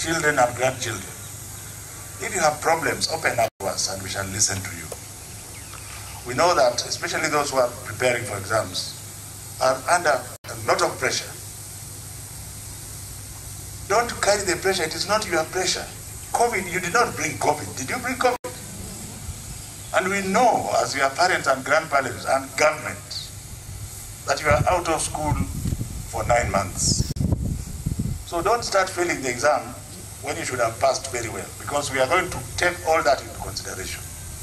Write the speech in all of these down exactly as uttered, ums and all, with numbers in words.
children and grandchildren. If you have problems, open up to us and we shall listen to you. We know that, especially those who are preparing for exams, are under a lot of pressure. Don't carry the pressure. It is not your pressure. COVID, you did not bring COVID. Did you bring COVID? And we know, as your parents and grandparents and government, that you are out of school for nine months. So don't start failing the exam when you should have passed very well, because we are going to take all that into consideration.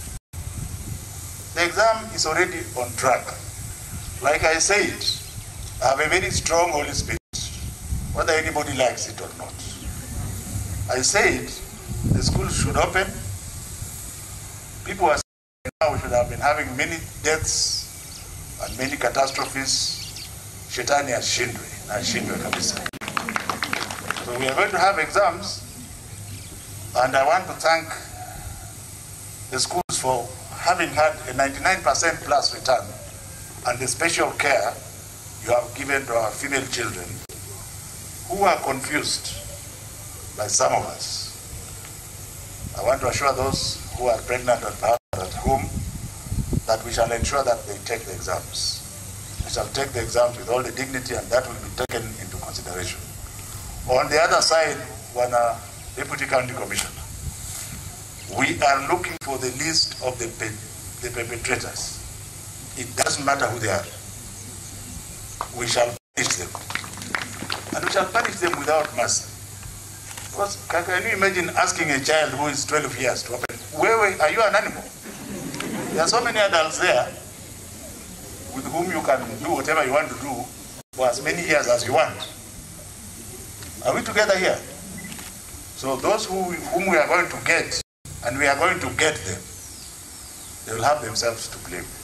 The exam is already on track. Like I said, I have a very strong Holy Spirit, whether anybody likes it or not. I said the schools should open. People are saying now we should have been having many deaths and many catastrophes. Shetani ashindwe, na ashindwe kabisa. So we are going to have exams, and I want to thank the schools for having had a ninety-nine percent plus return and the special care you have given to our female children who are confused by some of us. I want to assure those who are pregnant and are at home that we shall ensure that they take the exams. We shall take the exams with all the dignity, and that will be taken into consideration. On the other side, when a Deputy County Commissioner, we are looking for the list of the, the perpetrators. It doesn't matter who they are. We shall punish them. And we shall punish them without mercy. Because can you imagine asking a child who is twelve years to open, where, where are you an animal? There are so many adults there with whom you can do whatever you want to do for as many years as you want. Are we together here? So those who, whom we are going to get, and we are going to get them, they will have themselves to blame.